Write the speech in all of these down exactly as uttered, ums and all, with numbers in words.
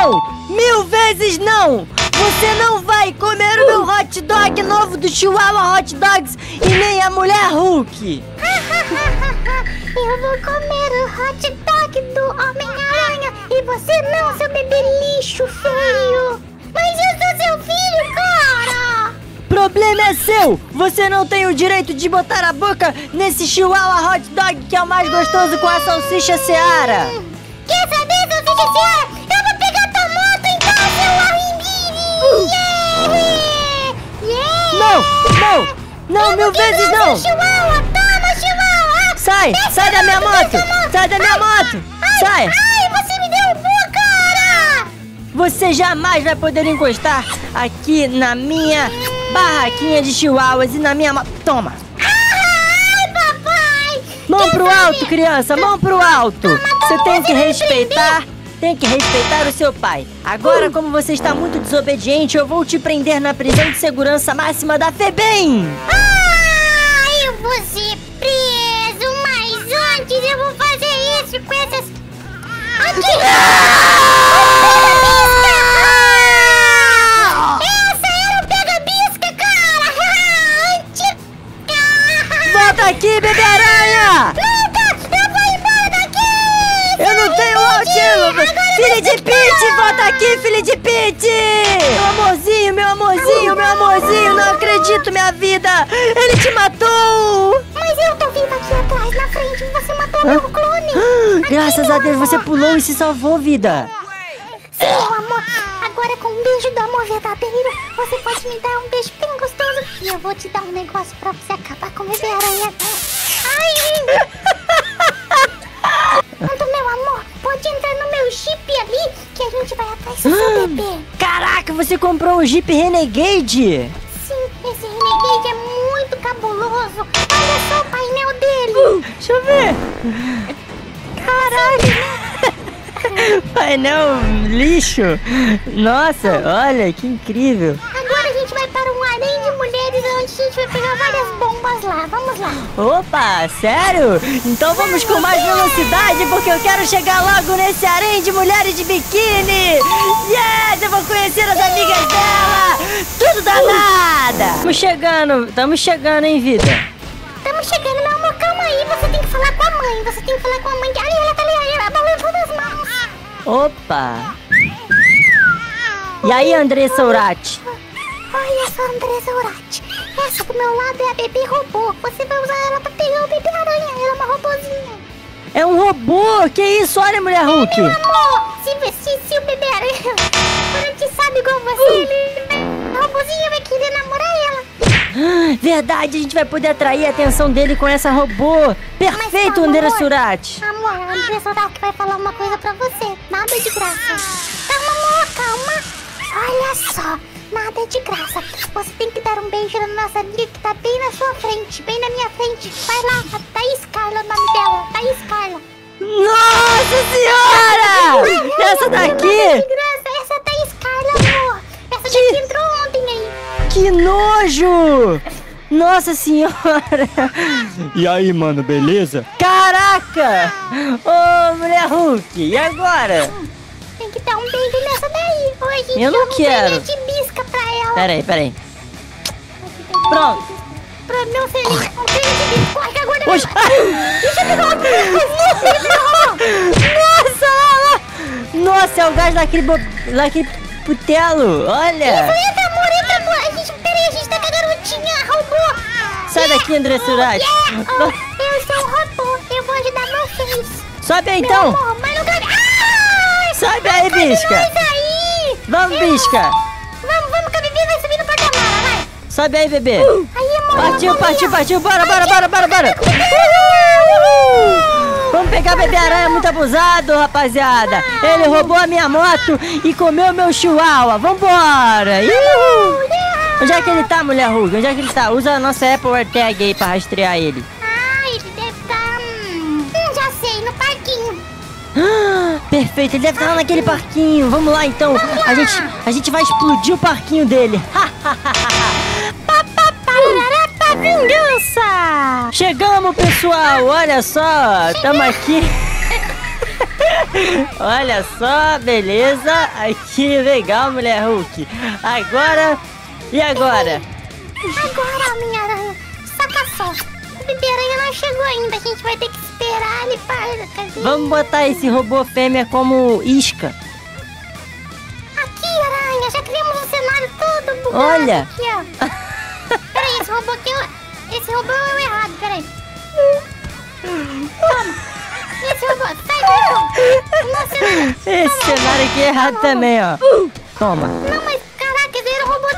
Não! Mil vezes não! Você não vai comer o meu hot dog novo do Chihuahua Hot Dogs e nem a Mulher Hulk! Eu vou comer o hot dog do Homem-Aranha e você não, seu bebê lixo feio! Mas eu sou seu filho, cara! Problema é seu! Você não tem o direito de botar a boca nesse Chihuahua Hot Dog que é o mais gostoso com a salsicha Seara! Hum, quer saber, salsicha Seara? Eu vou pegar tua moto então, seu arrimbiri! Yeah! Yeah! Não! Não! Não, eu mil vezes não! Chihuahua, toma, Chihuahua! Sai! Desce Sai da minha moto! moto. Sai da minha Ai, moto! Ai, Sai! Ai, você me derrubou, cara! Você jamais vai poder encostar aqui na minha barraquinha de chihuahuas e na minha moto. Toma! Ai, papai! Mão Quer pro saber? alto, criança! Mão pro alto! Você tem que respeitar... Tem que respeitar o seu pai. Agora, como você está muito desobediente, eu vou te prender na prisão de segurança máxima da FEBEM! Ah, eu vou ser preso, mas antes eu vou fazer isso com essas... Aqui! Ah! Essa era o pega-bisca, cara! Antes... Volta aqui, bebê aranha! Luta! Eu vou embora daqui! Eu não tenho antídoto! Filho de Pete, volta aqui, filho de Pete! Meu amorzinho, meu amorzinho, meu amorzinho, não acredito, minha vida! Ele te matou! Mas eu tô viva aqui atrás, na frente, e você matou meu clone! Graças a Deus você pulou e se salvou, vida! Sim, meu amor! Agora com um beijo do amor verdadeiro, você pode me dar um beijo bem gostoso e eu vou te dar um negócio pra você acabar com o bebê aranha. Ai! Pronto, meu amor, pode entrar no meu Jeep ali que a gente vai atrás do seu bebê. Caraca, você comprou um Jeep Renegade? Sim, esse Renegade é muito cabuloso. Olha só o painel dele. Deixa eu ver. Caraca. Painel lixo. Nossa, olha que incrível. Agora a gente vai para um harém de mulheres onde a gente vai pegar várias bombas lá. Vamos lá. Opa, sério? Então vamos com mais velocidade porque eu quero chegar logo nesse harém de mulheres de biquíni. Yes, eu vou conhecer as amigas dela. Tudo danada. Estamos chegando, estamos chegando, hein, vida? Estamos chegando, meu amor. Calma aí. Você tem que falar com a mãe. Você tem que falar com a mãe. Ali, ela tá ali. Ela balançando as mãos. Opa. E aí, Andressa Urati? Olha só, Andressa Urati. Essa do meu lado é a bebê robô. Você vai usar ela pra pegar o bebê aranha. Ela é uma robozinha. É um robô? Que isso? Olha, Mulher Hulk. Meu amor, se, se, se o bebê aranha não te sabe igual você, ele, a robozinha vai querer namorar ela. Verdade, a gente vai poder atrair a atenção dele com essa robô. Perfeito, Mas, Andressa amor, Urati. Amor, a Andressa Urati vai falar uma coisa pra você. Nada de graça. Calma, amor, calma. Olha só, nada de graça. Você tem que dar um beijo na nossa amiga que tá bem na sua frente, bem na minha frente. Vai lá, a Thaís Carla, o nome dela. Thaís Carla. Nossa Senhora! Essa daqui? Nada de graça, essa é a Thaís Carla, amor. Essa daqui Que- entrou ontem aí. Que nojo! Nossa Senhora! E aí, mano, beleza? Caraca! Ô, Mulher Hulk, e agora? Tem que dar um beijo nessa daí. Ou a gente Eu não dá um quero. presente de bisca pra ela. Peraí, peraí. Pronto. Pra meu feliz. Um presente de bisca. Corre, que agora eu Oxe. Deixa eu pegar outro. Nossa! Nossa, é o gás daquele, bo... daquele putelo, olha! Entra, amor, entra, amor. A gente, peraí, a gente tá com a garotinha, robô. Sai daqui, Andressa Urati. Yeah. Oh, eu sou um robô. Eu vou ajudar vocês. Sobe aí, Meu então! amor, mas não cabe. Ai! Sobe aí, bisca! Mas aí! Vamos, Eu- bisca! Vamos, vamos, que a bebê vai subir no porta-mala, vai! Sobe aí, bebê! Aí, amor! Partiu, vamos partiu, lá. partiu! Bora, bora, bora, bora, bora! Vamos pegar bebê aranha muito abusado, rapaziada! Ele roubou a minha moto e comeu meu chihuahua! Vambora! Uhul. Onde é que ele tá, Mulher Hulk? Onde é que ele tá? Usa a nossa Apple AirTag aí pra rastrear ele. Ah, ele deve estar... Hum, hum, já sei, no parquinho. Ah, perfeito, ele deve estar lá naquele parquinho. Vamos lá então. A gente, a gente vai explodir o parquinho dele. Papapá, vingança! Chegamos, pessoal. Olha só, tamo aqui. Olha só, beleza. Aqui, legal, mulher Hulk. Agora, e agora? Agora, Homem-Aranha, saca só. O Bebê-Aranha não chegou ainda, a gente vai ter que esperar ele para. Cadê? Vamos botar esse robô fêmea como isca. Aqui, Aranha, já criamos um cenário todo bugado. Olha. Aqui, ó. Peraí, esse robô aqui, é- esse robô é o errado, peraí. Toma. Esse robô, sai daí, Nossa, cenário. Esse cenário aqui é errado também, ó. Toma. Não, mas caraca, esse era o robô.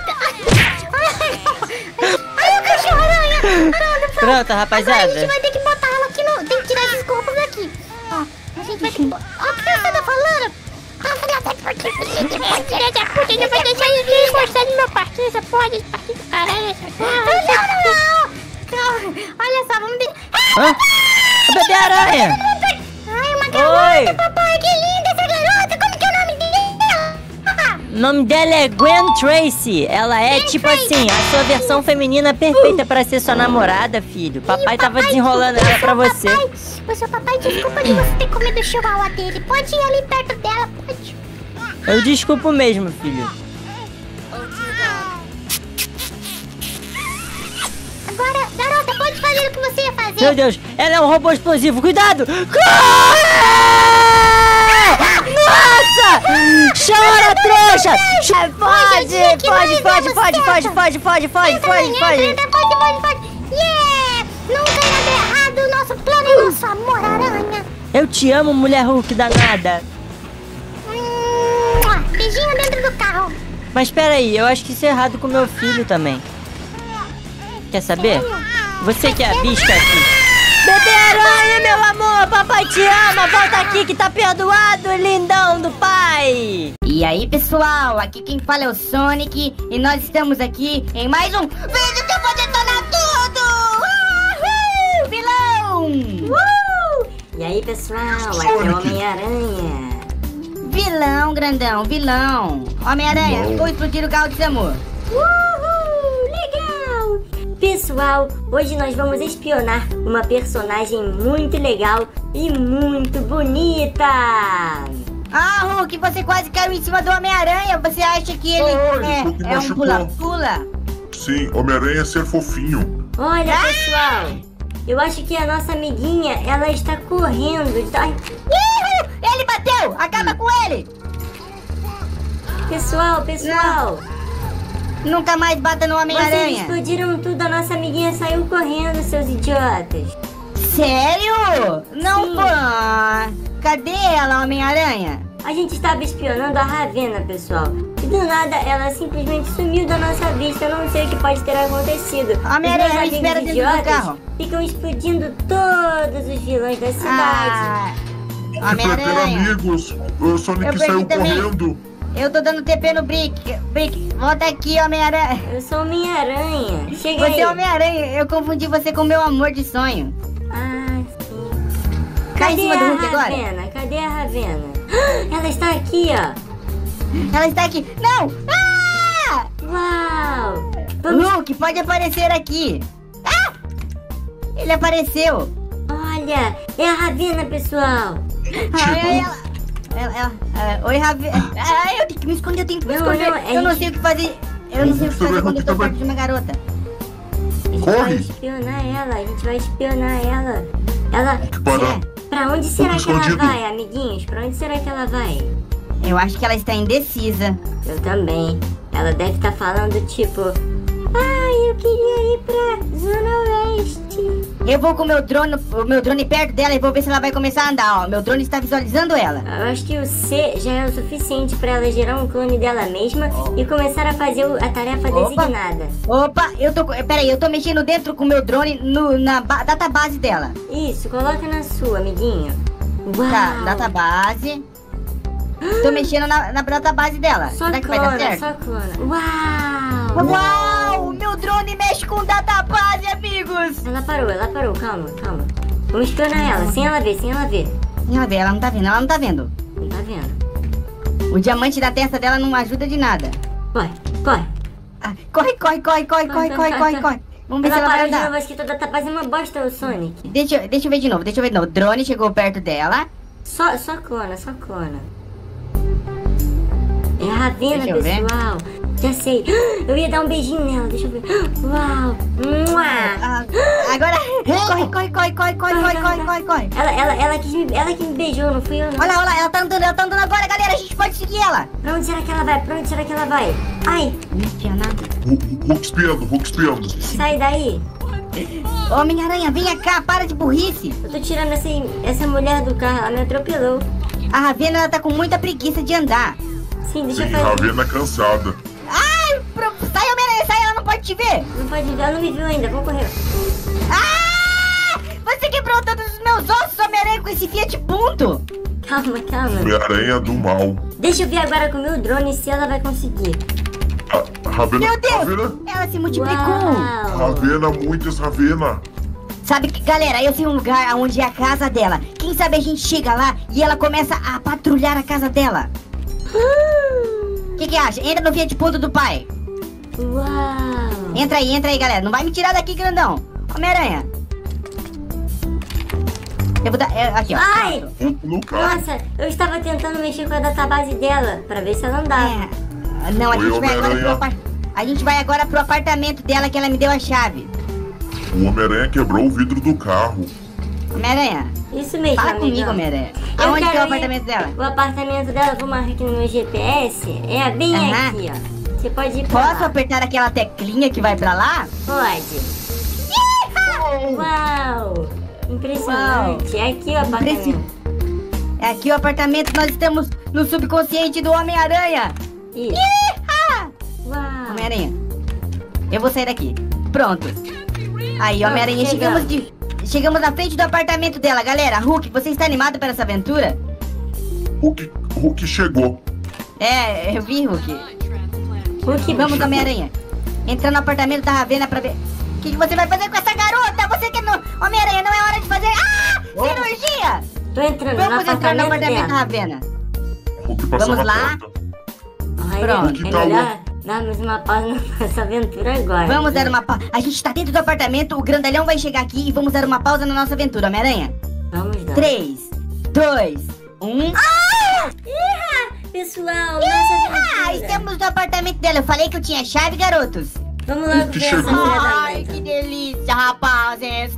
Ai, o cachorro-aranha. Pronto, Pronto, rapaziada. Agora a gente vai ter que botar ela aqui no... Tem que tirar esses corpos daqui. Ó, a gente vai ter que... Ó, o que você tá falando? Ah, filha da puta, filha da puta, não vai deixar ninguém mostrar no meu partido, você pode, partido do caralho. Não, não, não. Olha só, vamos... De... Hã? O Bebê-Aranha. Ai, uma garota, Oi. papai, que linda essa garota. Como que é o nome dela? O nome dela é Gwen Tracy. Ela é Gwen tipo Tracy. assim, a sua versão feminina perfeita pra ser sua namorada, filho. Papai Ih, tava papai, desenrolando o ela seu pra você. Papai, o seu papai, desculpa de você ter comido o chihuahua dele. Pode ir ali perto dela, pode. Eu desculpo mesmo, filho. Agora, garota, pode fazer o que você ia fazer. Meu Deus, ela é um robô explosivo. Cuidado! Corre! Nossa! Chora, trouxa! Chora, Pode, gente, que pode, nós pode, demos pode, certo. pode, pode, pode, pode, Entra, pode, entra, pode. entra, pode, pode, pode. Yeah! Nunca ia dar errado o nosso plano e nosso amor, aranha. Eu te amo, mulher Hulk danada. Hum, beijinho dentro do carro. Mas peraí, eu acho que isso é errado com meu filho também. Quer saber? Você que é a bisca aqui. Bebê-Aranha, meu amor, papai te ama. Volta aqui que tá perdoado, lindão do pai. E aí, pessoal, aqui quem fala é o Sonic e nós estamos aqui em mais um vídeo que eu vou detonar tudo! Uhul! Vilão! Uh! E aí, pessoal, aqui é o Homem-Aranha. Vilão, grandão, vilão! Homem-Aranha, vou explodir o carro de Samu. Uhul, legal! Pessoal, hoje nós vamos espionar uma personagem muito legal e muito bonita. Ah, Hulk, você quase caiu em cima do Homem-Aranha. Você acha que ele Ai, é, Hulk é um machucou. pula-pula? Sim, Homem-Aranha é ser fofinho. Olha, pessoal, eu acho que a nossa amiguinha, ela está correndo. Tá... Ih, ele bateu! Acaba com ele! Pessoal, pessoal, Nunca mais bata no vocês Homem-Aranha. explodiram tudo, a nossa amiguinha saiu correndo, seus idiotas. Sério? Não, Sim. pô. Cadê ela, Homem-Aranha? A gente estava espionando a Ravena, pessoal. E do nada, ela simplesmente sumiu da nossa vista. Eu não sei o que pode ter acontecido. Homem-Aranha, Os meus me espera amigos dentro do idiotas carro. ficam explodindo todos os vilões da cidade. Ah, E pra ter Homem-Aranha. amigos, o Sonic Eu perdi saiu também. correndo. Eu tô dando T P no Brick. Brick, volta aqui, Homem-Aranha. Eu sou Homem-Aranha. Chega Você aí. é Homem-Aranha. Eu confundi você com meu amor de sonho. Ah, sim. Cai em Cadê cima do a Hulk agora. Ravena? Cadê a Ravena? Ela está aqui, ó. Ela está aqui. Não! Ah! Uau! Vamos... Hulk, pode aparecer aqui. Ah! Ele apareceu. Olha, é a Ravena, pessoal. Ai, ela... Ela, ela, ah, oi, Ravi. Ah, eu tenho que me esconder, eu tenho que me Não, esconder. não, é eu não isso. sei o que fazer. Eu não sei o que Você vai, fazer quando eu tô você vai. perto de uma garota. A gente Corre. vai espionar ela, a gente vai espionar ela. Ela... Para. Pra onde será que ela escondido. vai, amiguinhos? Pra onde será que ela vai? Eu acho que ela está indecisa. Eu também. Ela deve estar falando tipo... Ai, eu queria ir pra Zona Oeste. Eu vou com o meu drone, o meu drone perto dela e vou ver se ela vai começar a andar, ó. Meu drone está visualizando ela. Eu acho que o C já é o suficiente pra ela gerar um clone dela mesma e começar a fazer o- a tarefa Opa. designada. Opa, eu tô. Peraí, eu tô mexendo dentro com o meu drone no, na ba- database dela. Isso, coloca na sua, amiguinho. Uau! Tá, database. Tô mexendo na, na database dela. Só Será que vai dar clona, certo? só clona. Uau! Uau! Meu drone mexe com database, amigos! Ela parou, ela parou. Calma, calma. Vamos espionar ela, sem ela ver, sem ela ver. Ela vê, ela não tá vendo, ela não tá vendo. Não tá vendo? O diamante da testa dela não ajuda de nada. Corre, corre. Ah, corre, corre, corre, corre, corre, corre, corre, corre. Vamos ver se Ela ela vai parou de andar. novo, acho que toda tá fazendo uma bosta o Sonic. Deixa, eu- deixa eu ver de novo, deixa eu ver de novo. O drone chegou perto dela. Só, só clona, só clona. É a Ravena, Deixa eu ver. pessoal. Já sei. Eu ia dar um beijinho nela, deixa eu ver. Uau! Mua. Ah, agora, corre, corre, corre, corre, corre, corre, corre, corre, corre. Ela, ela, ela, quis me, ela que me beijou, não fui eu, não. Olha lá, olha lá, ela tá andando, ela tá andando agora, galera, a gente pode seguir ela. Pra onde será que ela vai? Pra onde será que ela vai? Ai, Não tinha nada. Hu- Hulk espiando, Hulk espiando. sai daí. Homem-Aranha, vem cá, para de burrice. Eu tô tirando essa, essa mulher do carro, ela me atropelou. A Ravena, ela tá com muita preguiça de andar. Sim, deixa Sim, eu fazer. Ravena cansada. Ai, pro... sai, Homem-Aranha, sai, ela não pode te ver. Não pode ver, ela não me viu ainda, vamos correr. Ah! Você quebrou todos os meus ossos, Homem-Aranha, com esse Fiat Punto. Calma, calma. Homem-Aranha do mal. Deixa eu ver agora com o meu drone se ela vai conseguir. A Ravena, Meu Deus, Ravena, ela se multiplicou. Uau. Ravena, muitas Ravena. Sabe que, galera, eu sei um lugar onde é a casa dela. Quem sabe a gente chega lá e ela começa a patrulhar a casa dela. O que que acha? Entra no Fiat Punto do pai. Uau. Entra aí, entra aí, galera. Não vai me tirar daqui, grandão. Homem-Aranha. Eu vou dar... é, aqui, ó. Ai! Hulk no carro. Nossa, eu estava tentando mexer com a database dela pra ver se ela andava. É. Não, a Oi, gente vai agora pro Homem-Aranha. apar... A gente vai agora pro apartamento dela que ela me deu a chave. O Homem-Aranha quebrou o vidro do carro. Homem-Aranha, Isso mesmo, fala amigão. comigo, Homem-Aranha. Eu Aonde que é o quero ir- apartamento dela? O apartamento dela, vou marcar aqui no meu G P S. É bem Aham. aqui, ó. Você pode ir pra Posso lá. apertar aquela teclinha que vai pra lá? Pode. Uau! Impressionante. É aqui o apartamento. É aqui o apartamento, nós estamos no subconsciente do Homem-Aranha. Isso. Ih-ha! Uau. Homem-Aranha, eu vou sair daqui. Pronto. Aí, Pronto, Homem-Aranha, chegamos, chegamos. de... chegamos na frente do apartamento dela. Galera, Hulk, você está animado para essa aventura? Hulk, Hulk chegou. É, eu vi, Hulk. Hulk, Vamos, Homem-Aranha. Entrar no apartamento da Ravena pra ver... O que, que você vai fazer com essa garota? Você que não... Homem-Aranha, não é hora de fazer... Ah! Cirurgia! Tô entrando Vamos no entrar no apartamento apartamento da dela. Ravena. Hulk passou Vamos na lá? porta. Ai, Pronto. é Hulk tá melhor darmos uma pausa nessa aventura agora. Vamos dar uma pausa. A gente tá dentro do apartamento, o grandalhão vai chegar aqui e vamos dar uma pausa na nossa aventura, Homem-Aranha. Vamos dar. três, dois, um... Pessoal, nossa Ah, aventura. estamos no apartamento dela. Eu falei que eu tinha chave, garotos. Vamos logo Hulk ver essa chegou. filha da Ai, mãe. que delícia, rapazes.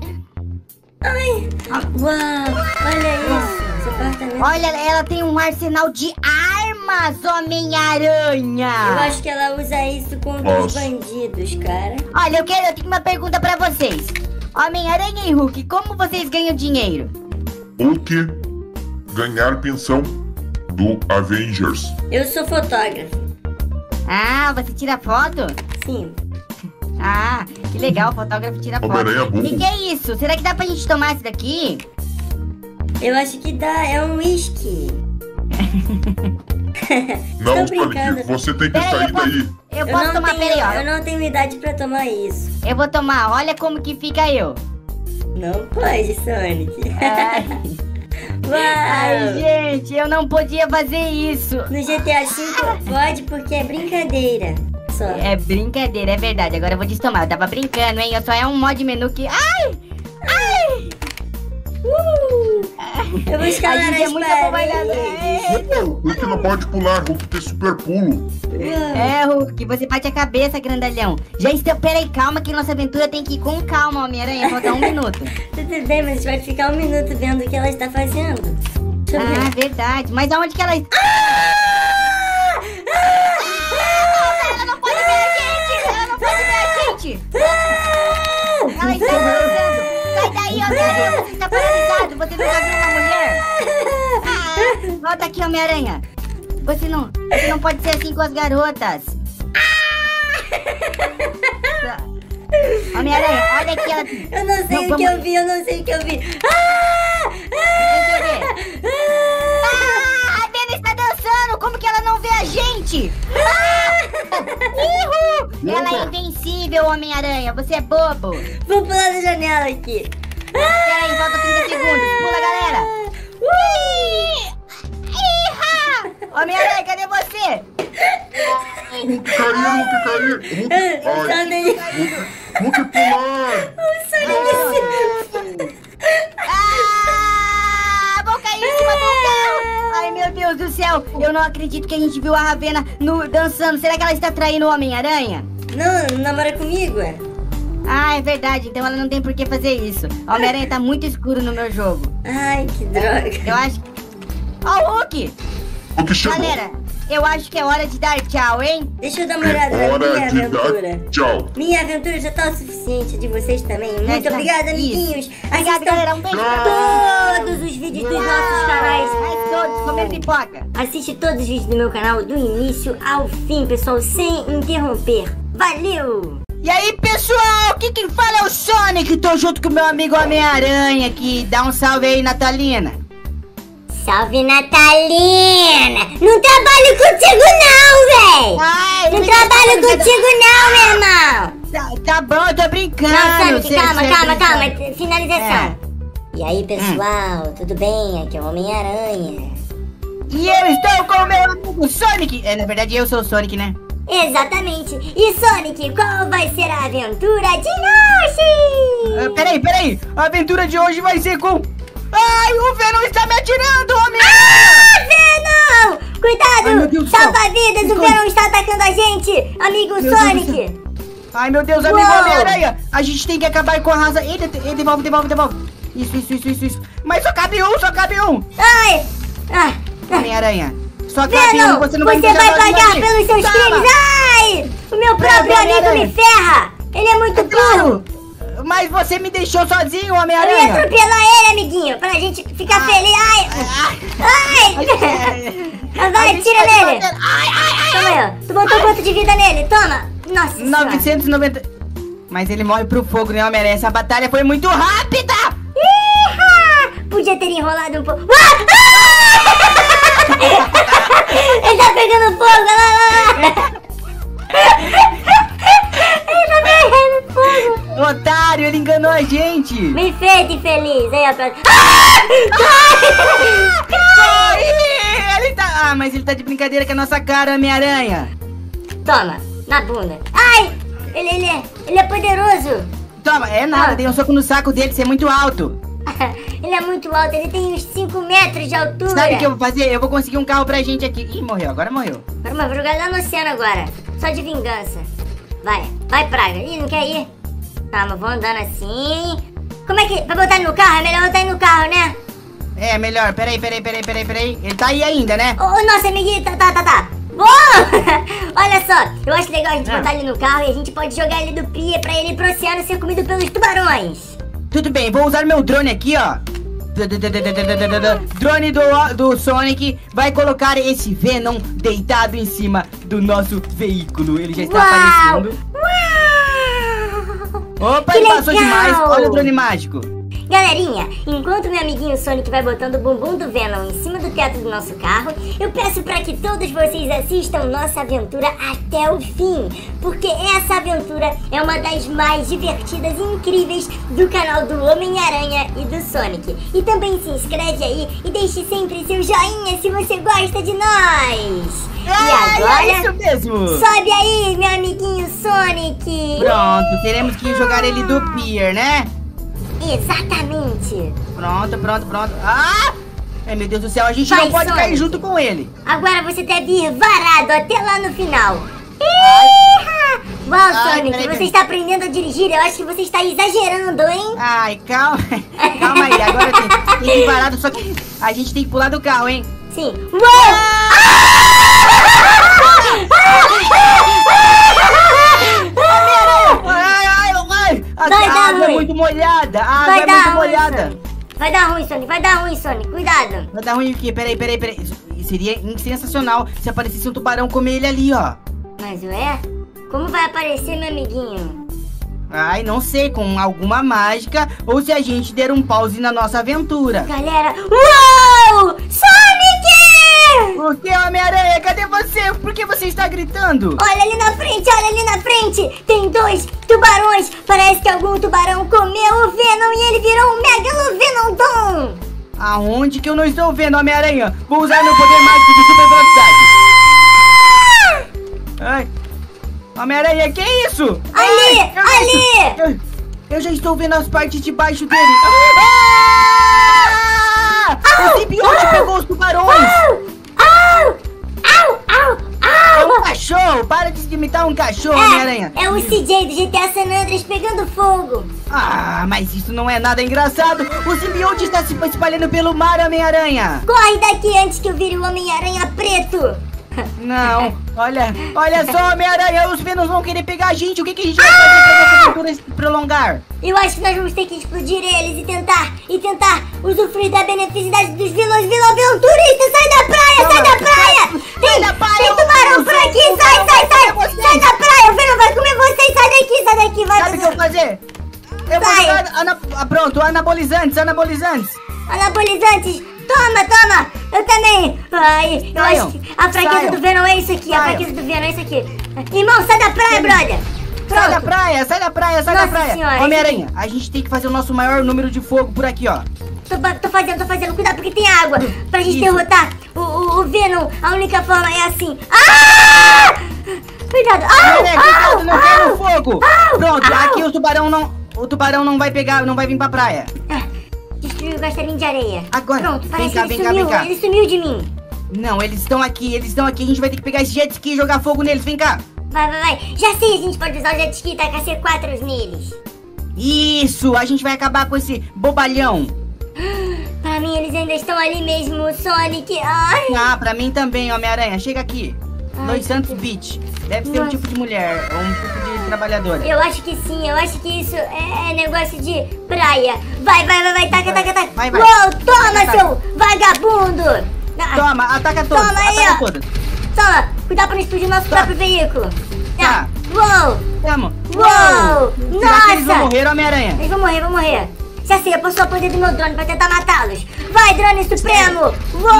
Uau, olha isso. Esse apartamento. Olha, ela tem um arsenal de armas, Eu Homem-Aranha. acho que ela usa isso contra os Nossa. bandidos, cara. Olha, eu quero, eu tenho uma pergunta pra vocês. Homem-Aranha e Hulk, como vocês ganham dinheiro? Hulk ganhar pensão do Avengers. Eu sou fotógrafo. Ah, você tira foto? Sim. Ah, que legal, o fotógrafo tira foto. Homem-Aranha O burro. que, que é isso? Será que dá pra gente tomar isso daqui? Eu acho que dá. É um whisky. Não, Tô brincando. Sonic, você tem que Peraí, sair eu posso, daí. eu Eu posso não, tomar, tenho, peraí, ó. eu não tenho idade pra tomar isso. Eu vou tomar, olha como que fica eu. Não pode, Sonic. Ai, ai, Uau! gente, eu não podia fazer isso. No G T A cinco pode porque é brincadeira. Só. É brincadeira, é verdade. Agora eu vou destomar. Eu tava brincando, hein? Eu só é um mod menu que... Ai! Ai! Uh! Eu vou escalar A gente é as muito paredes. abobalhado. Hulk não pode pular, Hulk tem super pulo. É, Hulk, você bate a cabeça, grandalhão. Já estamos... Peraí, calma que nossa aventura tem que ir com calma, Homem-Aranha. Falta um minuto. Tudo bem, mas a gente vai ficar um minuto vendo o que ela está fazendo. Deixa eu Ah, ver. verdade. Mas aonde que ela está? Ela não pode ver a gente! Ela não pode ver a gente! Ela está avançando! Sai daí, Homem-Aranha! Você está paralisado! Você nunca viu uma mulher? Ah, volta aqui, Homem-Aranha! Você não, você não pode ser assim com as garotas! Homem-Aranha, olha aqui ela... Eu não sei Não, o vamos- que eu vi, eu não sei o que eu vi. Ah! Deixa eu ver! Ah, a Bena está dançando! Como que ela não vê a gente? Ah! Ihu! Ela é invencível, Homem-Aranha! Você é bobo! Vou pular da janela aqui. Peraí, falta trinta segundos! Pula, galera! Ui! Iha! Homem-Aranha, cadê você? Hulk cair, Hulk cair. Hulk, Só ai, nem- Hulk pular. Ah! Vou cair em cima do céu, eu não acredito que a gente viu a Ravena no, dançando. Será que ela está traindo o Homem-Aranha? Não, não namora comigo, é? Ah, é verdade, então ela não tem por que fazer isso. O Homem-Aranha tá muito escuro no meu jogo. Ai, que droga. Eu acho que... Ó, o Hulk! O que chegou? Galera, eu acho que é hora de dar tchau, hein? Deixa eu dar uma olhada na Hora minha de aventura. dar tchau. Minha aventura já tá o suficiente, de vocês também. Muito Essa- obrigada, isso. amiguinhos. Obrigada, Assistam galera. Um beijo pra todos os vídeos dos nossos canais. Mais todos, comendo pipoca. Assiste todos os vídeos do meu canal, do início ao fim, pessoal, sem interromper. Valeu! E aí, pessoal, aqui quem fala é o Sonic. Tô junto com meu amigo Homem-Aranha aqui. Dá um salve aí, Natalina. Salve, Natalina! Não trabalho contigo não, véi! Ai, Não me trabalho deixa- contigo não, meu irmão! Tá, tá bom, eu tô brincando. Não, Sonic, Cê- calma, cê é calma, calma. brincando. Finalização. E aí, pessoal, tudo bem? Aqui é o Homem-Aranha. E eu estou com o meu amigo Sonic. É, na verdade, eu sou o Sonic, né? Exatamente. E Sonic, qual vai ser a aventura de hoje? Ah, peraí, peraí. A aventura de hoje vai ser com... Ai, o Venom está me atirando, homem! Ah, Venom! Ai, meu Cuidado! Deus do céu. Salva vidas, o Esconde. Venom está atacando a gente! Amigo Meu Deus do Sonic! Ai, meu Deus, amigo Uou. Homem-Aranha. A gente tem que acabar com a raça. Ele, ele devolve, devolve, devolve. Isso, isso, isso, isso, isso. Mas só cabe um, só cabe um. Ai! Ah, ah. Homem-Aranha. Só cabe Venom, um, você não vai me você vai deixar sozinho pagar aqui. pelos seus Toma. crimes! Ai! O meu próprio Pega, amigo Homem-Aranha. me ferra! Ele é muito burro! Claro. Mas você me deixou sozinho, Eu ia Homem-Aranha. atropelar ele, amiguinho, pra gente ficar feliz! Ai! Ai! Agora tira nele! Ai, ai, ai. Toma aí, ó. Tu botou quanto de vida nele? Toma! Nossa senhora! novecentos e noventa. Mas ele morre pro fogo, né, Homem-Aranha? Essa batalha foi muito rápida. Ih, podia ter enrolado um pouco. Ah! Ah! Ele tá pegando fogo, olha lá, olha lá. Ele tá pegando fogo. Otário, ele enganou a gente. Me feito infeliz. Aí, ó. pra- Ai, ele tá... Ah, mas ele tá de brincadeira com a nossa cara, Homem-Aranha. Toma, na bunda. Ai, ele, ele, é, ele é poderoso. Toma, é nada, Ah. dei um soco no saco dele, você é muito alto. Ele é muito alto, ele tem uns cinco metros de altura. Sabe o que eu vou fazer? Eu vou conseguir um carro pra gente aqui. Ih, morreu, agora morreu. Vamos, vou jogar lá no oceano agora. Só de vingança. Vai, vai, praga. Ih, não quer ir? Calma, vou andando assim. Como é que... Pra botar no carro? É melhor botar no carro, né? É, melhor, peraí, peraí, peraí, peraí, peraí. Ele tá aí ainda, né? Ô, ô, nosso amiguinho, tá, tá, tá, tá. Bom! Olha só, eu acho legal a gente Ah. botar ele no carro e a gente pode jogar ele do pier pra ele ir pro oceano ser comido pelos tubarões. Tudo bem, vou usar meu drone aqui, ó. Drone do, do Sonic vai colocar esse Venom deitado em cima do nosso veículo. Ele já está Uau! aparecendo. Uau! Opa, Que ele passou legal! demais. Olha o drone mágico. Galerinha, enquanto meu amiguinho Sonic vai botando o bumbum do Venom em cima do teto do nosso carro, eu peço para que todos vocês assistam nossa aventura até o fim, porque essa aventura é uma das mais divertidas e incríveis do canal do Homem-Aranha e do Sonic. E também se inscreve aí e deixe sempre seu joinha se você gosta de nós. E É, agora, é isso mesmo. sobe aí, meu amiguinho Sonic. Pronto, teremos que jogar ele do pier, né? Exatamente. Pronto, pronto, pronto. Ah! Ai, meu Deus do céu, a gente Vai, não pode Sonic. cair junto com ele. Agora você deve ir varado até lá no final. Iha! Uau, Ai, Sonic, peraí, você peraí. está aprendendo a dirigir. Eu acho que você está exagerando, hein? Ai, calma. Calma aí, agora tem, tem que ir parado, só que a gente tem que pular do carro, hein? Sim. Uou! Ai, ai, ai! A, Vai a dar água é ruim. muito molhada! A água Vai é dar muito ruim, molhada! Sonic. Vai dar ruim, Sonic. Vai dar ruim, Sonic. Cuidado. Vai dar ruim aqui, peraí, peraí, peraí. Isso seria sensacional se aparecesse um tubarão comer ele ali, ó. Mas ué? Como vai aparecer, meu amiguinho? Ai, não sei, com alguma mágica ou se a gente der um pause na nossa aventura. Galera. Uou! Sonic! Por que, Homem-Aranha? Cadê você? Por que você está gritando? Olha ali na frente, olha ali na frente! Tem dois tubarões! Parece que algum tubarão comeu o Venom e ele virou um Megalovenodon! Aonde que eu não estou vendo, Homem-Aranha? Vou usar meu poder mágico de super velocidade. Ai. Homem-Aranha, que isso? Ali, Ai, eu- ali! Eu, eu já estou vendo as partes de baixo dele. Ah! O simbionte pegou os tubarões. Au! cachorro! Para de imitar um cachorro, Homem-Aranha! É, é o C J do G T A San Andreas pegando fogo! Ah, mas isso não é nada engraçado! O simbionte está se espalhando pelo mar, Homem-Aranha! Corre daqui antes que eu vire o Homem-Aranha preto! Não, olha, olha só, Homem-Aranha, os Venoms vão querer pegar a gente. O que, que a gente vai fazer pra essa aventura se prolongar? Eu acho que nós vamos ter que explodir eles e tentar, e tentar usufruir da beneficidade dos vilões. Vilão, vilão, turista, sai da praia, sai da praia! Tem, da praia, tem tubarão por aqui, o- o- sai, o- sai, vai sai! comer vocês. Sai da praia, o Venom vai comer vocês, sai daqui, sai daqui, vai! Sabe o que eu vou fazer? Eu vou Vai. jogar ana... ah, pronto, anabolizantes, anabolizantes. Anabolizantes, toma, toma! Eu também! Ai, eu Saiam, acho que a fraqueza saiam. do Venom é isso aqui, a Saiam. fraqueza do Venom é isso aqui. Irmão, sai da praia, brother! Sai da Pronto. praia, sai da praia, sai Nossa da praia. senhora, Homem-Aranha, a gente tem que fazer o nosso maior número de fogo por aqui, ó. Tô, tô fazendo, tô fazendo, cuidado porque tem água. Pra gente Isso. derrotar o, o, o Venom, a única forma é assim. Ah! Cuidado! Au, Homem-Aranha, cuidado, au, não cai no au. fogo. Au, Pronto, au. aqui o tubarão não... O tubarão não vai pegar, não vai vir pra praia. Ah, destruiu o castelinho de areia. Agora, Pronto, vem parece cá, que vem ele cá, sumiu, vem cá. ele sumiu de mim. Não, eles estão aqui, eles estão aqui. A gente vai ter que pegar esse jet ski e jogar fogo neles. Vem cá. Vai, vai, vai. Já sei, a gente pode usar o jet ski e tacar C quatro neles. Isso, a gente vai acabar com esse bobalhão. Pra mim, eles ainda estão ali mesmo, o Sonic. Ai. Ah, pra mim também, Homem-Aranha. Chega aqui. Ai, Los Santos meu Beach. Deve ser um Nossa. tipo de mulher, ou um tipo de trabalhadora. Eu acho que sim, eu acho que isso é negócio de praia. Vai, vai, vai, vai, taca, taca, taca. Vai, vai. Uou, toma, Taca, taca. seu vagabundo. Ah, Toma, ataca todos, Toma aí, ataca ó. todos. Toma, cuidado pra não explodir o nosso Tá. próprio veículo. Tá. Uou, Vamos. uou, Será que eles vão nossa. morrer, Homem-Aranha? Eles vão morrer, vão morrer. Já sei, eu posso usar o poder do meu drone pra tentar matá-los. Vai, drone supremo. Uou.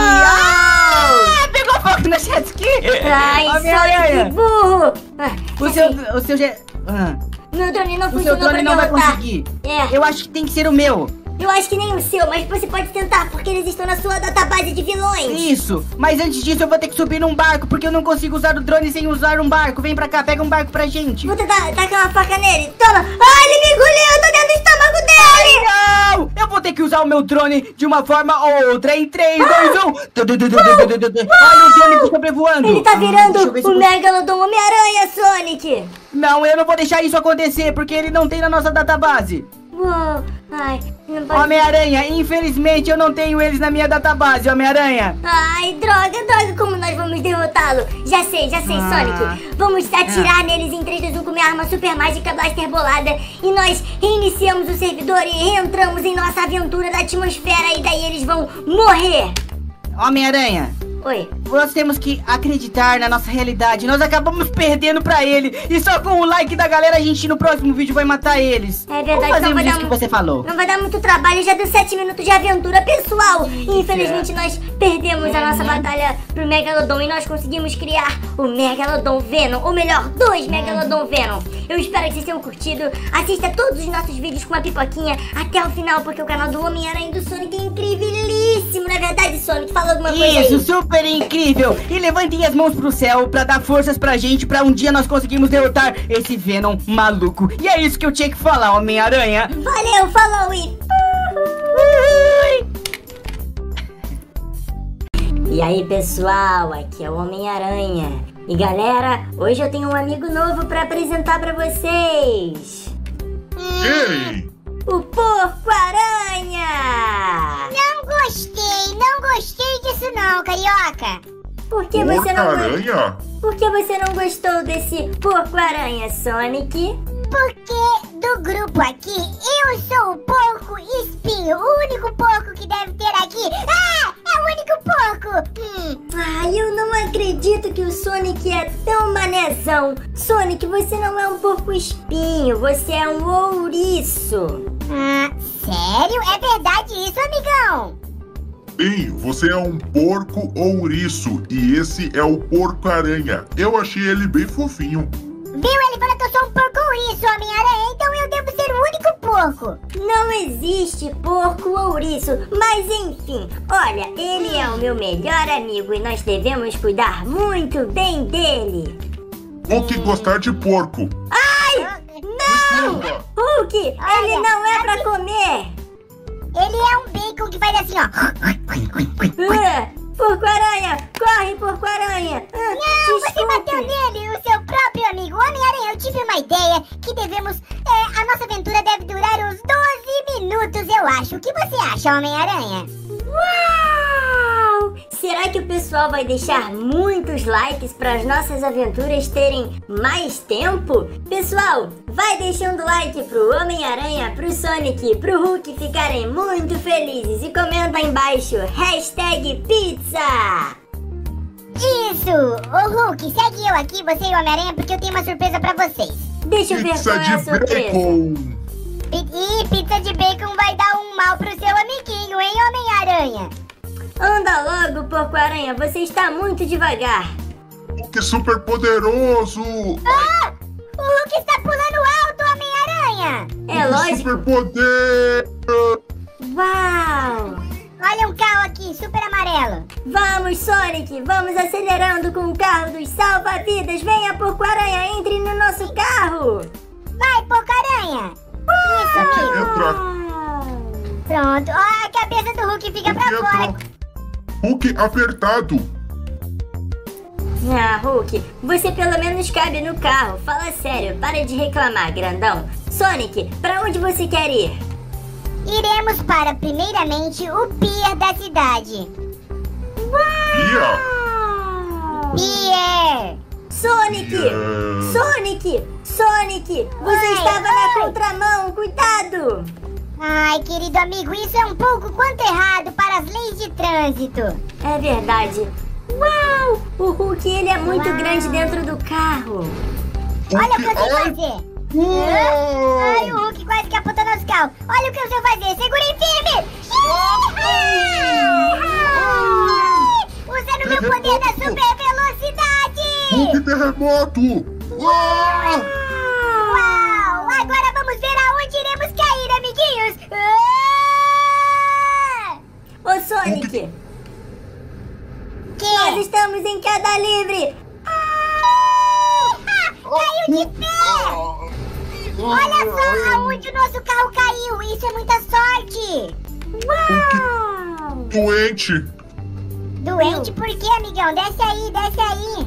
Ah, pegou fogo no jet ski. Ai, Sonic, Homem-Aranha. burro. Ah, O já seu, sei. o seu jet... Ah, Meu drone não o seu funcionou drone pra não vai derrotar. conseguir. É. Eu acho que tem que ser o meu. Eu acho que nem o seu, mas você pode tentar, porque eles estão na sua database de vilões. Isso, mas antes disso eu vou ter que subir num barco, porque eu não consigo usar o drone sem usar um barco. Vem pra cá, pega um barco pra gente. Vou tentar tacar uma faca nele. Toma. Ai, ele me engoliu, eu tô dentro do estômago dele. Não! Eu vou ter que usar o meu drone de uma forma ou outra. Em três, dois, um. Olha o drone que sobrevoando. Ele tá Ah, deixa virando eu ver se o eu- Megalodon Homem-Aranha, Sonic. Não, eu não vou deixar isso acontecer, porque ele não tem na nossa database. Uou. Ai, não pode... Homem-Aranha, infelizmente eu não tenho eles na minha database, Homem-Aranha. Ai, droga, droga, como nós vamos derrotá-lo? Já sei, já sei, Ah. Sonic. Vamos atirar neles em três, dois, um com minha arma super mágica Blaster bolada. E nós reiniciamos o servidor e reentramos em nossa aventura da atmosfera. E daí eles vão morrer. Homem-Aranha, Oi. nós temos que acreditar na nossa realidade. Nós acabamos perdendo pra ele. E só com o like da galera a gente no próximo vídeo vai matar eles. É verdade, Como não fazemos vai dar isso que mu- você falou? Não vai dar muito trabalho, já deu sete minutos de aventura pessoal. E infelizmente nós perdemos a nossa batalha pro Megalodon e nós conseguimos criar o Megalodon Venom, ou melhor, dois Megalodon Venom. Eu espero que vocês tenham curtido. Assista todos os nossos vídeos com uma pipoquinha até o final, porque o canal do Homem-Aranha e do Sonic é incrivelíssimo. Na verdade, Sonic, fala alguma coisa aí. Isso, super incrível! E levantem as mãos pro céu pra dar forças pra gente, pra um dia nós conseguirmos derrotar esse Venom maluco. E é isso que eu tinha que falar, Homem-Aranha. Valeu, falou e... E aí, pessoal, aqui é o Homem-Aranha. E galera, hoje eu tenho um amigo novo pra apresentar pra vocês. Ei! O Porco-Aranha! Não gostei, não gostei disso não, carioca. Por que você não go- Porco-Aranha? Por que você não gostou desse Porco-Aranha, Sonic? Porque do grupo aqui, eu sou o porco espinho, o único porco que deve ter aqui. Ah, é o único porco. Hum. Ai, eu não acredito que o Sonic é tão manezão. Sonic, você não é um porco espinho, você é um ouriço. Ah, sério? É verdade isso, amigão? Bem, você é um porco ouriço e esse é o Porco-Aranha. Eu achei ele bem fofinho. Viu? Ele falou que eu sou um porco ouriço, Homem-Aranha, então eu devo ser o único porco. Não existe porco ouriço, mas enfim, olha, ele é o meu melhor amigo e nós devemos cuidar muito bem dele. Hulk gostar de porco. Não! Hulk, ele Olha, não é pra comer! Ele é um bacon que faz assim, ó. Ah, Porco-Aranha! Corre, Porco-Aranha! Ah, Não, você desculpe. bateu nele, o seu acho. O que você acha, Homem-Aranha? Uau! Será que o pessoal vai deixar muitos likes para as nossas aventuras terem mais tempo? Pessoal, vai deixando like pro Homem-Aranha, pro Sonic, pro Hulk ficarem muito felizes e comenta aí embaixo, hashtag pizza! Isso! Ô Hulk, segue eu aqui, você e o Homem-Aranha, porque eu tenho uma surpresa pra vocês. Deixa eu ver Pizza qual é a de surpresa. bacon! Ih, pizza de bacon vai dar um mal pro seu amiguinho, hein, Homem-Aranha? Anda logo, Porco-Aranha, você está muito devagar. Hulk super poderoso! Ah! O Hulk está pulando alto, Homem-Aranha! É lógico. Super poder! Uau! Olha um carro aqui, super amarelo. Vamos, Sonic, vamos acelerando com o carro dos salva-vidas. Venha, Porco-Aranha, entre no nosso carro. Vai, Porco-Aranha! Isso, amigo! Entra! Pronto, ó, a cabeça do Hulk fica pra Hulk fora. entra! Hulk apertado! Ah, Hulk, você pelo menos cabe no carro. Fala sério, para de reclamar, grandão. Sonic, pra onde você quer ir? Iremos para, primeiramente, o pier da cidade. Pia! Pier! Sonic! Yeah. Sonic! Sonic! Você Oi, estava na oi. contramão, cuidado! Ai, querido amigo, isso é um pouco quanto errado para as leis de trânsito. É verdade. Uau! O Hulk, ele é muito Uau. grande dentro do carro. Olha o que eu sei Ai. fazer. Uou. Ai, o Hulk quase capotou nosso carro. Olha o que eu sei fazer. Segurem firme. Usando meu poder da super velocidade. Hulk terremoto! Uau! Uau! Agora vamos ver aonde iremos cair, amiguinhos. Ah! Ô, Sonic, nós Que? estamos em queda livre. Ah! Caiu de pé. Olha só aonde o nosso carro caiu. Isso é muita sorte. Uau! Doente! Doente por quê, amigão? Desce aí, desce aí.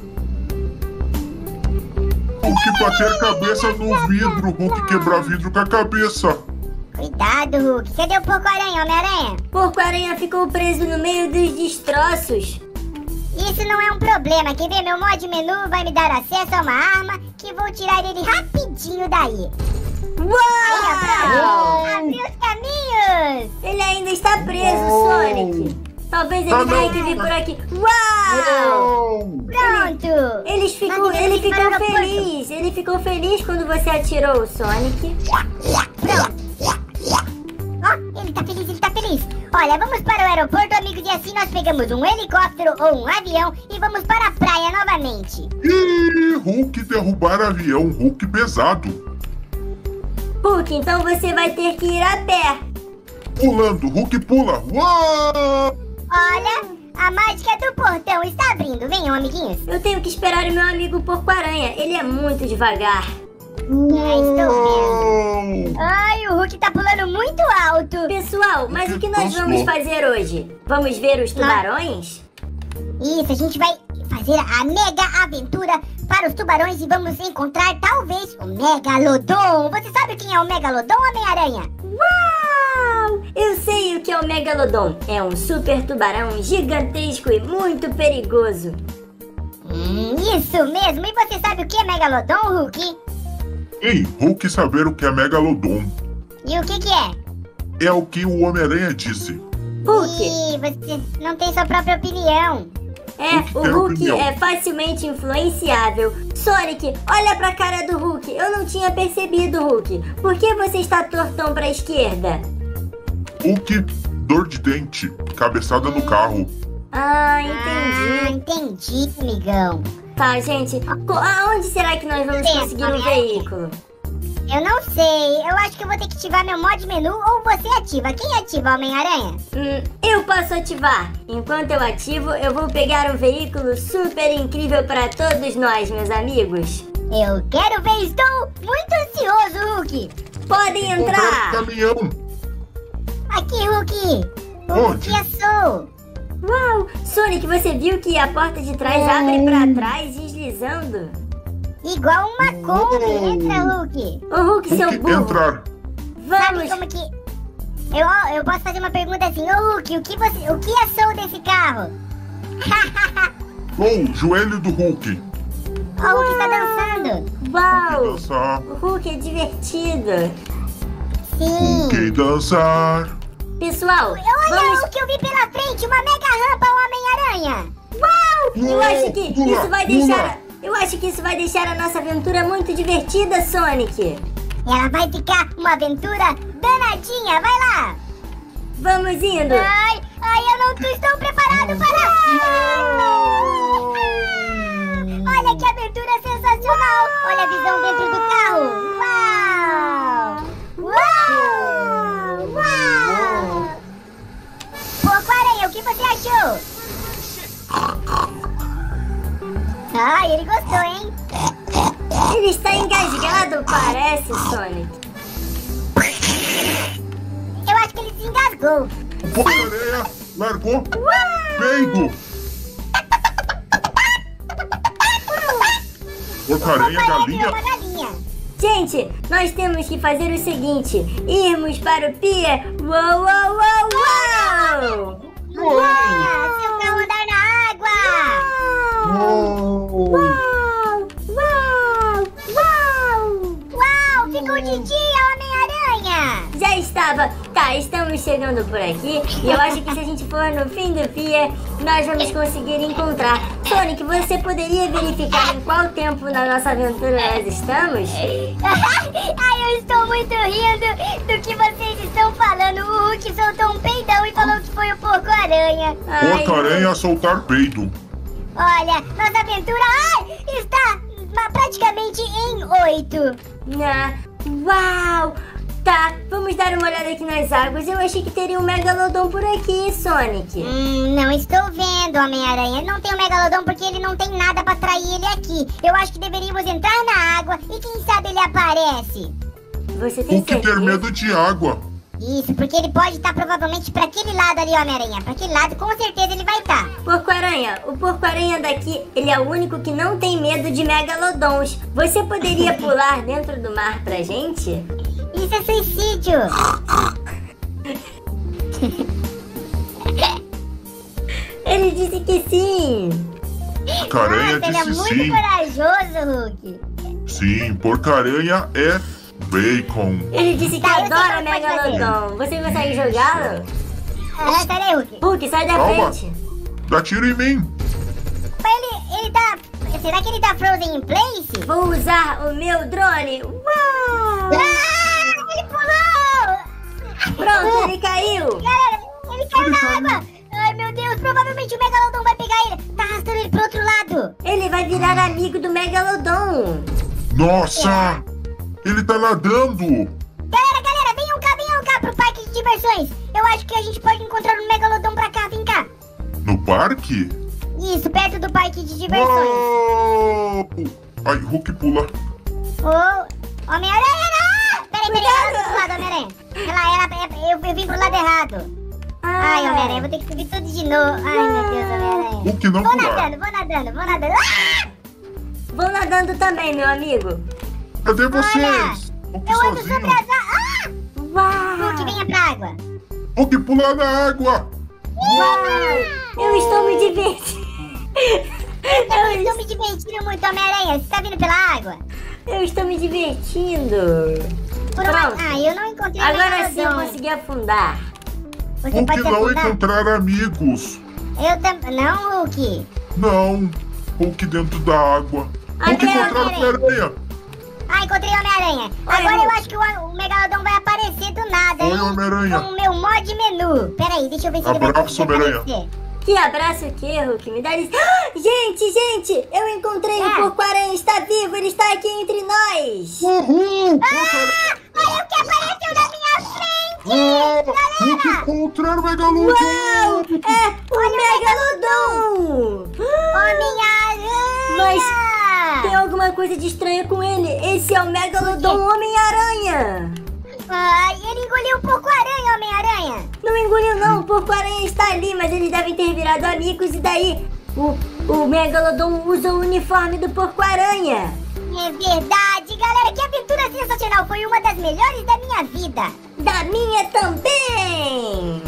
Hulk bater a cabeça no vidro! Hulk quebrar vidro com a cabeça! Cuidado, Hulk. Cadê o Porco-Aranha, Homem-Aranha? Porco-Aranha ficou preso no meio dos destroços. Isso não é um problema. Quer ver? Meu mod menu vai me dar acesso a uma arma que vou tirar ele rapidinho daí. Aí, ó, pronto. Uau! Abriu os caminhos. Ele ainda está preso, Sonic. Talvez ele Ah, tenha não. que vir por aqui. Uau! Pronto. Eles ficou, Nós ele iremos ficou para o aeroporto. feliz. Ele ficou feliz quando você atirou o Sonic. Ó, ele tá feliz, ele tá feliz. Olha, vamos para o aeroporto, amigos, e assim nós pegamos um helicóptero ou um avião e vamos para a praia novamente. Ih, Hulk derrubar avião, Hulk pesado! Hulk, então você vai ter que ir a pé. Pulando, Hulk pula! Uau! Olha, a mágica do portão está abrindo. Venham, amiguinhos. Eu tenho que esperar o meu amigo Porco-Aranha. Ele é muito devagar. Já estou Uau! vendo. Ai, o Hulk tá pulando muito alto. Pessoal, mas o que nós vamos fazer hoje? Vamos ver os tubarões? Isso, a gente vai fazer a mega aventura para os tubarões e vamos encontrar, talvez, o Megalodon. Você sabe quem é o Megalodon, Homem-Aranha? Uau! Eu sei o que é o Megalodon. É um super tubarão gigantesco e muito perigoso. Hum, isso mesmo. E você sabe o que é Megalodon, Hulk? Ei, Hulk saber o que é Megalodon. E o que que é? É o que o Homem-Aranha disse. Hulk! Ih, você não tem sua própria opinião. É, Hulk o tem Hulk opinião. é facilmente influenciável. Sonic, olha pra cara do Hulk. Eu não tinha percebido, Hulk. Por que você está tortão pra esquerda? Hulk, dor de dente, cabeçada no carro. Ah, Ah, entendi. entendi, amigão. Tá, gente. Co- Aonde será que nós vamos Sim, conseguir um Homem-Aranha. veículo? Eu não sei. Eu acho que eu vou ter que ativar meu mod menu ou você ativa. Quem ativa, Homem-Aranha? Hum, eu posso ativar. Enquanto eu ativo, eu vou pegar um veículo super incrível para todos nós, meus amigos. Eu quero ver, estou muito ansioso, Hulk. Podem Comprar entrar. caminhão. Aqui, Hulk. O Onde? que é sou? Uau! Sonic, você viu que a porta de trás abre pra trás, deslizando? Igual uma Kombi. Entra, Hulk. Ô, Hulk, seu Hulk burro. entrar. Sabe Vamos. como que... Eu, eu posso fazer uma pergunta assim, ô Hulk, o que, você, o que é Soul desse carro? Oh, joelho do Hulk. Ó, o Hulk tá dançando. Uau! Dançar. O Hulk é divertido. Sim. Hulk dançar. Pessoal, Olha vamos... o que eu vi pela frente, uma mega rampa ao Homem-Aranha. Eu acho que Pula, isso vai pula. deixar... Eu acho que isso vai deixar a nossa aventura muito divertida, Sonic. Ela vai ficar uma aventura danadinha, vai lá. Vamos indo. Ai, ai, eu não tô- estou preparado para... Olha que abertura sensacional. Olha a visão dentro do carro. Uau! Uau! Uau! Porco-Aranha, o que você achou? Ai, ele gostou, hein? Ele está engasgado, parece, Sonic. Eu acho que ele se engasgou. O Porco-Aranha largou. Peido. Porco-Aranha, Porco-Aranha galinha. virou uma galinha. Gente, nós temos que fazer o seguinte: irmos para o pier. Uou, uou, uou, uou! Ah, seu carro andar na água. Oh. Uau! Uau! Uau! Uau, ficou de dia, Homem-Aranha. Já estava. Tá, estamos chegando por aqui. E eu acho que se a gente for no fim do pier, nós vamos conseguir encontrar. Sonic, você poderia verificar em qual tempo na nossa aventura nós estamos? Ai, eu estou muito rindo do que vocês estão falando. O Hulk soltou um peidão e falou que foi o Porco-Aranha. Ai, Porco-Aranha soltar peido. Olha, nossa aventura ai, está ma- praticamente em oito. Ah, uau! Tá, vamos dar uma olhada aqui nas águas. Eu achei que teria um Megalodon por aqui, Sonic. Hum, não estou vendo, Homem-Aranha. Não tem o Megalodon porque ele não tem nada pra atrair ele aqui. Eu acho que deveríamos entrar na água e quem sabe ele aparece. Você tem Hulk ter certeza? medo de água. Isso, porque ele pode estar provavelmente pra aquele lado ali, Homem-Aranha. Pra aquele lado, com certeza ele vai estar. Porco-Aranha, o Porco-Aranha daqui, ele é o único que não tem medo de Megalodons. Você poderia pular dentro do mar pra gente? Isso é suicídio. Ele disse que sim. Porco-Aranha Nossa, ele é disse muito sim. corajoso, Hulk. Sim, Porco-Aranha é bacon. Ele disse que Tá, eu sei adora como pode fazer. Megalodon. Você consegue jogá-lo? Ah, sai daí, Hulk. Hulk, sai da Calma. frente. Dá tiro em mim. Mas ele, ele tá... Será que ele tá frozen in place? Vou usar o meu drone. Uau! Ah, ele pulou! Pronto, ele caiu. Galera, ele caiu Ele na caiu. água. Ai, meu Deus, provavelmente o Megalodon vai pegar ele. Tá arrastando ele pro outro lado. Ele vai virar amigo do Megalodon. Nossa! Ele tá nadando. Galera, galera, venham cá, venham cá pro parque de diversões. Eu acho que a gente pode encontrar um Megalodon pra cá, vem cá. No parque? Isso, perto do parque de diversões. Oh! Ai, Hulk pula. Ô, Homem-Aranha, não! Peraí, peraí, ela do outro lado, Homem-Aranha. Ela, ela, eu, eu vim pro lado errado. Ai, Homem-Aranha, eu vou ter que subir tudo de novo. Ai, meu Deus, Homem-Aranha. Hulk não Vou pular. nadando, vou nadando, vou nadando. Ah! Vou nadando também, meu amigo. Cadê Olha, vocês? Hulk eu ando sobre sozinho. as... Ah! Uau! Hulk, venha pra água. Hulk pula na água. Uau! Eu estou me divertindo. Eu estou me divertindo muito, Homem-Aranha. Você tá vindo pela água? Eu estou me divertindo. Por uma... Pronto. Ah, eu não encontrei Agora sim eu Megalodon. consegui afundar. Você Hulk pode se não afundar? encontrar amigos. Eu também... Não, Hulk. Não. Hulk dentro da água. Hulk Até encontrar o Homem-Aranha. Ah, encontrei o Homem-Aranha. Oi, Agora eu Hulk. acho que o, o Megalodon vai aparecer do nada, Oi, hein? Homem-Aranha. Com o meu mod menu. Pera aí, deixa eu ver se ele vai Abraço, conseguir Homem-Aranha. aparecer. Que abraço o quê, Hulk? Me dá licença. Ah, gente, gente, eu encontrei o Ah. Porco-Aranha. Está vivo, ele está aqui entre nós. Uhul! Ah, olha o que apareceu na minha frente. Ah, Hulk encontrar o Megalodon. Uau! É o Megalodon. Homem-Aranha. Mas tem alguma coisa de estranha com ele. Esse é o Megalodon Homem-Aranha. Ai, ele engoliu o Porco-Aranha, Homem-Aranha. Não engoliu não, o Porco-Aranha está ali, mas eles devem ter virado amigos e daí o, o Megalodon usa o uniforme do Porco-Aranha. É verdade, galera, que aventura sensacional. Foi uma das melhores da minha vida. Da minha também! bem.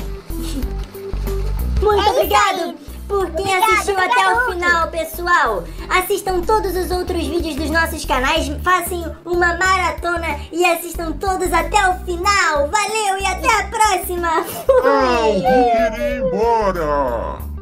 Muito É obrigado isso aí. por quem Obrigado, assistiu até obrigado, o Hulk. final, pessoal. Assistam todos os outros vídeos dos nossos canais, façam uma maratona e assistam todos até o final. Valeu e até a próxima. Ah, o Fui. Hulk iria embora.